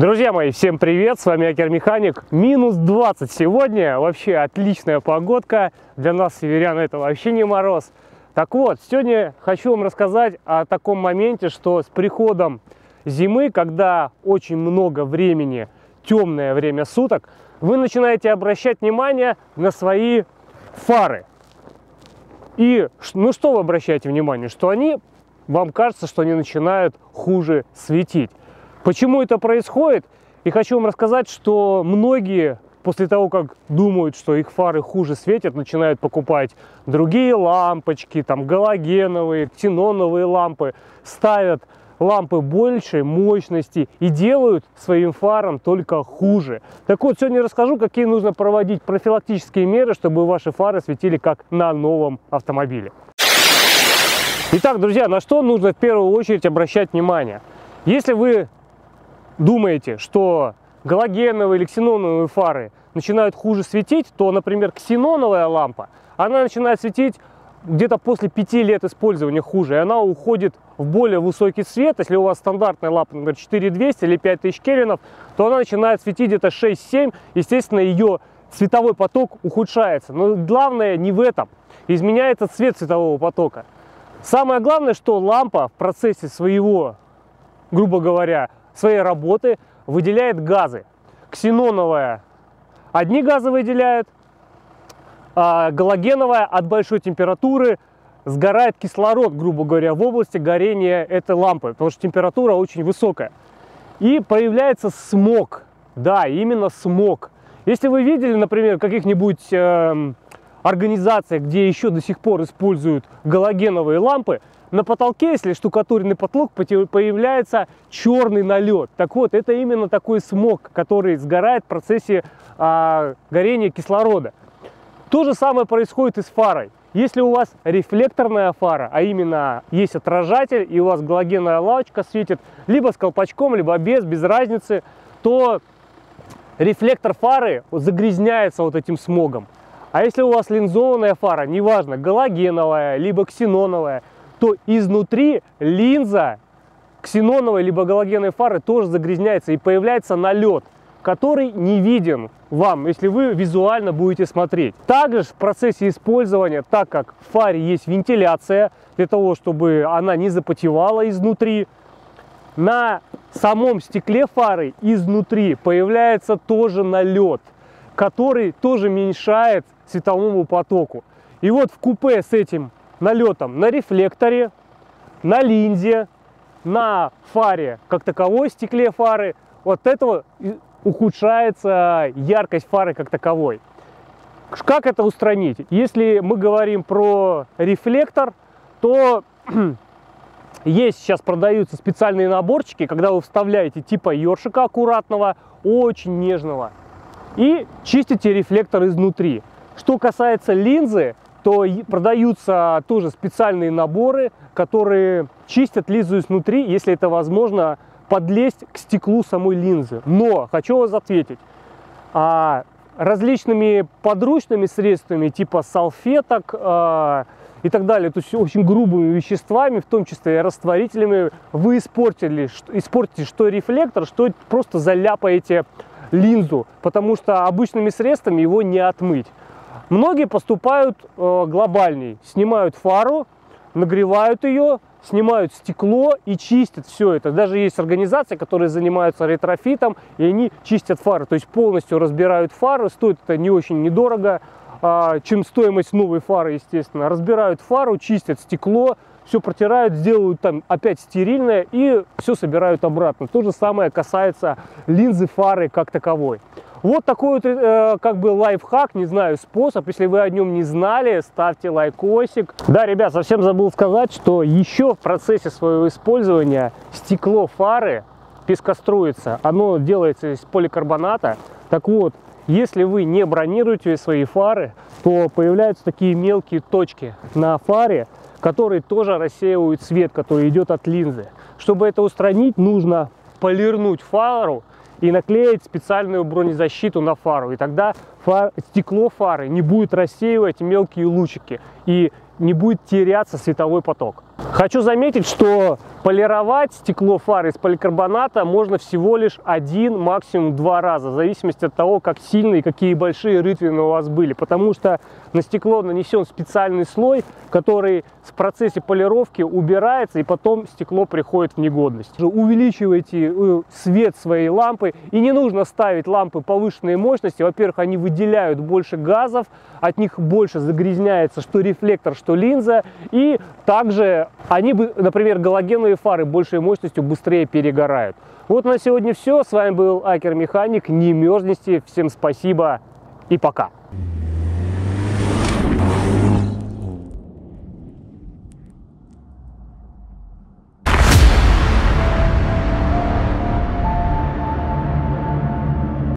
Друзья мои, всем привет, с вами Акер Механик. Минус 20 сегодня, вообще отличная погодка. Для нас, северян, это вообще не мороз. Так вот, сегодня хочу вам рассказать о таком моменте, что с приходом зимы, когда очень много времени, темное время суток, вы начинаете обращать внимание на свои фары. И что вы обращаете внимание? Что вам кажется, что они начинают хуже светить. Почему это происходит? И хочу вам рассказать, что многие после того, как думают, что их фары хуже светят, начинают покупать другие лампочки, там галогеновые, ксеноновые лампы, ставят лампы большей мощности и делают своим фарам только хуже. Так вот, сегодня расскажу, какие нужно проводить профилактические меры, чтобы ваши фары светили как на новом автомобиле. Итак, друзья, на что нужно в первую очередь обращать внимание? Если вы думаете, что галогеновые или ксеноновые фары начинают хуже светить, то, например, ксеноновая лампа, она начинает светить где-то после 5 лет использования хуже, и она уходит в более высокий свет. Если у вас стандартная лампа, например, 4200 или 5000 кельвинов, то она начинает светить где-то 6-7, естественно, ее цветовой поток ухудшается. Но главное не в этом, изменяется цвет цветового потока. Самое главное, что лампа в процессе своего, грубо говоря, своей работы выделяет газы. Ксеноновая одни газы выделяет, а галогеновая от большой температуры сгорает кислород, грубо говоря, в области горения этой лампы, потому что температура очень высокая. И появляется смог. Да, именно смог. Если вы видели, например, в каких-нибудь организациях, где еще до сих пор используют галогеновые лампы, на потолке, если штукатуренный потолок, появляется черный налет. Так вот, это именно такой смог, который сгорает в процессе горения кислорода. То же самое происходит и с фарой. Если у вас рефлекторная фара, а именно есть отражатель, и у вас галогеновая лампочка светит либо с колпачком, либо без разницы, то рефлектор фары загрязняется вот этим смогом. А если у вас линзованная фара, неважно, галогеновая, либо ксеноновая, то изнутри линза ксеноновой либо галогеновой фары тоже загрязняется и появляется налет, который не виден вам, если вы визуально будете смотреть. Также в процессе использования, так как в фаре есть вентиляция, для того, чтобы она не запотевала изнутри, на самом стекле фары изнутри появляется тоже налет, который тоже мешает световому потоку. И вот в купе с этим налетом на рефлекторе, на линзе, на фаре как таковой, стекле фары, вот этого ухудшается яркость фары как таковой. Как это устранить? Если мы говорим про рефлектор, то есть сейчас продаются специальные наборчики, когда вы вставляете типа ёршика аккуратного, очень нежного, и чистите рефлектор изнутри. Что касается линзы, то продаются тоже специальные наборы, которые чистят линзу изнутри, если это возможно, подлезть к стеклу самой линзы. Но хочу вас ответить, различными подручными средствами типа салфеток и так далее, то есть очень грубыми веществами, в том числе и растворителями, вы испортите что рефлектор, что просто заляпаете линзу, потому что обычными средствами его не отмыть. Многие поступают глобальней, снимают фару, нагревают ее, снимают стекло и чистят все это. Даже есть организации, которые занимаются ретрофитом, и они чистят фары, то есть полностью разбирают фары. Стоит это не очень недорого, чем стоимость новой фары, естественно. Разбирают фару, чистят стекло, все протирают, сделают там опять стерильное и все собирают обратно. То же самое касается линзы фары как таковой. Вот такой вот как бы лайфхак, не знаю, способ. Если вы о нем не знали, ставьте лайкосик. Да, ребят, совсем забыл сказать, что еще в процессе своего использования стекло фары пескоструится. Оно делается из поликарбоната. Так вот, если вы не бронируете свои фары, то появляются такие мелкие точки на фаре, которые тоже рассеивают свет, который идет от линзы. Чтобы это устранить, нужно полирнуть фару и наклеить специальную бронезащиту на фару. И тогда стекло фары не будет рассеивать мелкие лучики и не будет теряться световой поток. Хочу заметить, что Полировать стекло фары из поликарбоната можно всего лишь 1, максимум 2 раза, в зависимости от того, как сильные и какие большие рытвины у вас были. Потому что на стекло нанесен специальный слой, который в процессе полировки убирается, и потом стекло приходит в негодность. Увеличивайте свет своей лампы, и не нужно ставить лампы повышенной мощности. Во-первых, они выделяют больше газов, от них больше загрязняется что рефлектор, что линза, и также они, например, галогеновые фары большей мощностью быстрее перегорают. Вот на сегодня все. С вами был Акер Механик. Не мерзните. Всем спасибо и пока.